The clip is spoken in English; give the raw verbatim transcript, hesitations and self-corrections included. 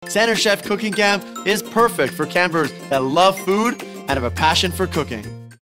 Center Chef Cooking Camp is perfect for campers that love food and have a passion for cooking.